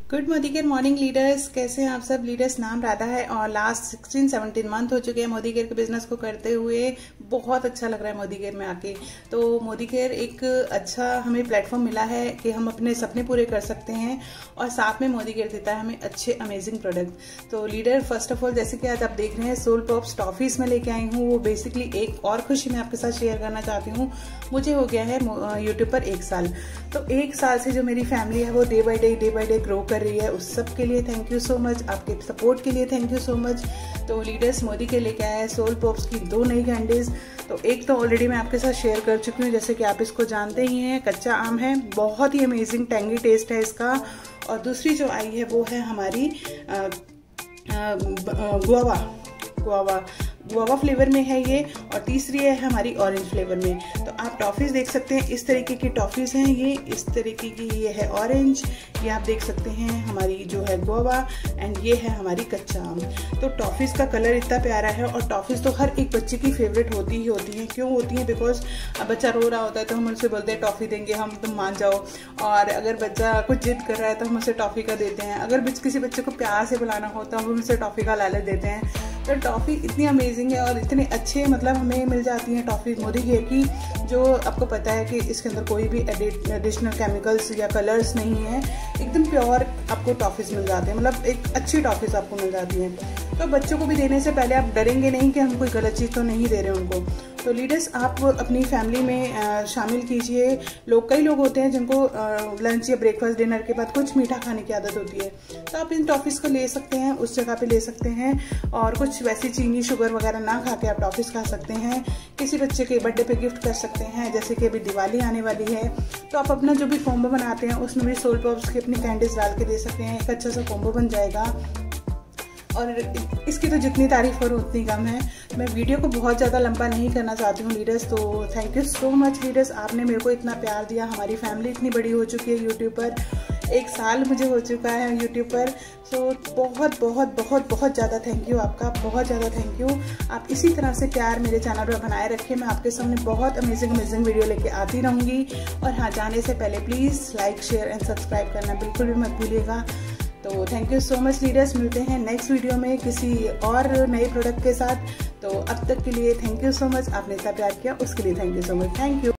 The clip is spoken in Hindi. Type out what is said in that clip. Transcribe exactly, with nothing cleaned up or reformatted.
गुड मोदीकेयर मॉर्निंग लीडर्स, कैसे हैं आप सब लीडर्स। नाम राधा है और लास्ट सिक्सटीन सेवनटीन मंथ हो चुके हैं मोदीकेयर के बिजनेस को करते हुए। बहुत अच्छा लग रहा है मोदीकेयर में आके। तो मोदीकेयर एक अच्छा हमें प्लेटफॉर्म मिला है कि हम अपने सपने पूरे कर सकते हैं और साथ में मोदीकेयर देता है हमें अच्छे अमेजिंग प्रोडक्ट। तो लीडर फर्स्ट ऑफ ऑल जैसे कि आज आप देख रहे हैं सोल पॉप्स टॉफीज में लेके आई हूँ। वो बेसिकली एक और खुशी मैं आपके साथ शेयर करना चाहती हूँ। मुझे हो गया है यूट्यूब पर एक साल। तो एक साल से जो मेरी फैमिली है वो day by day day by day grow कर रही है। उस सब के लिए थैंक यू सो मच, आपके सपोर्ट के लिए थैंक यू सो मच। तो लीडर्स मोदी के लेके आया है सोल पॉप्स की दो नई कैंडीज। तो एक तो ऑलरेडी मैं आपके साथ शेयर कर चुकी हूँ, जैसे कि आप इसको जानते ही हैं, कच्चा आम है, बहुत ही अमेजिंग टैंगी टेस्ट है इसका। और दूसरी जो आई है वो है हमारी गुआवा गुआवा गुआवा फ्लेवर में है ये, और तीसरी है हमारी ऑरेंज फ्लेवर में। तो आप टॉफीज देख सकते हैं, इस तरीके की टॉफीज हैं ये, इस तरीके की ये है ऑरेंज, ये आप देख सकते हैं हमारी जो है गुआवा, एंड ये है हमारी कच्चा आम। तो टॉफीज का कलर इतना प्यारा है, और टॉफीज तो हर एक बच्चे की फेवरेट होती ही होती हैं। क्यों होती हैं? बिकॉज बच्चा रो रहा होता है तो हम उनसे बोलते हैं टॉफी देंगे हम, तुम मान जाओ। और अगर बच्चा कुछ जिद कर रहा है तो हम उसे टॉफी का देते हैं। अगर किसी बच्चे को प्यार से बुलाना होता है हम उनसे टॉफी का लालच देते हैं। तो टॉफी इतनी अमेजिंग है और इतने अच्छे मतलब हमें मिल जाती हैं टॉफी मोदीकेयर की, जो आपको पता है कि इसके अंदर कोई भी एडिशनल केमिकल्स या कलर्स नहीं है, एकदम प्योर आपको टॉफीज मिल जाते हैं। मतलब एक अच्छी टॉफीज आपको मिल जाती हैं। तो बच्चों को भी देने से पहले आप डरेंगे नहीं कि हम कोई गलत चीज़ तो नहीं दे रहे उनको। तो लीडर्स आप अपनी फैमिली में शामिल कीजिए। लोग कई लोग होते हैं जिनको लंच या ब्रेकफास्ट डिनर के बाद कुछ मीठा खाने की आदत होती है, तो आप इन टॉफीज़ को ले सकते हैं, उस जगह पे ले सकते हैं। और कुछ वैसी चीनी शुगर वगैरह ना खा के आप टॉफीज़ खा सकते हैं। किसी बच्चे के बर्थडे पे गिफ्ट कर सकते हैं, जैसे कि अभी दिवाली आने वाली है तो आप अपना जो भी कॉम्बो बनाते हैं उसमें भी सोल पॉप्स की अपनी कैंडीज डाल के दे सकते हैं। एक अच्छा सा कॉम्बो बन जाएगा और इसकी तो जितनी तारीफ करूँ उतनी कम है। मैं वीडियो को बहुत ज़्यादा लंबा नहीं करना चाहती हूँ लीडर्स। तो thank you so much leaders, आपने मेरे को इतना प्यार दिया। हमारी फैमिली इतनी बड़ी हो चुकी है यूट्यूब पर, एक साल मुझे हो चुका है यूट्यूब पर। सो बहुत बहुत बहुत बहुत ज़्यादा थैंक यू आपका, बहुत ज़्यादा थैंक यू। आप इसी तरह से प्यार मेरे चैनल पर बनाए रखें। मैं आपके सामने बहुत अमेजिंग अमेजिंग वीडियो लेके आती रहूँगी। और हाँ, जाने से पहले please like share and subscribe करना बिल्कुल भी मत भूलिएगा। तो thank you so much leaders, मिलते हैं नेक्स्ट वीडियो में किसी और नए प्रोडक्ट के साथ। तो अब तक के लिए थैंक यू सो मच, आपने इतना प्यार किया उसके लिए thank you so much, thank you.